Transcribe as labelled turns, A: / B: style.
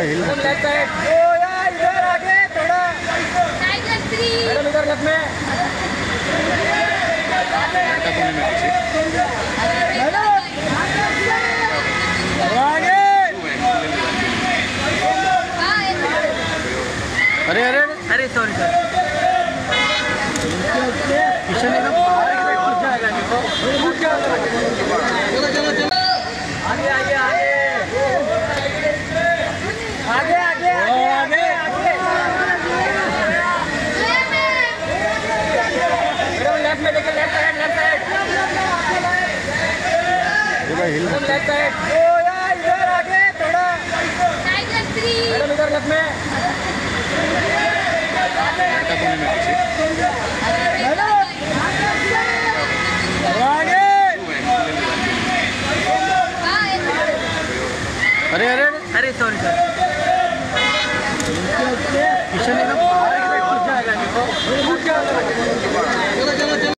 A: Madam left side. ओ यार इधर आगे थोड़ा। मैडम इधर लेफ्ट में। आगे। अरे अरे अरे सॉरी सर। किशन एकदम उठ जाएगा देखो। आगे आगे आगे आगे आगे आगे आगे। लेफ्ट में देखिए left side left side. Left side. ओ यार इधर आगे थोड़ा। मैडम इधर लेफ्ट में। आगे। अरे अरे अरे सॉरी सर। किशन एकदम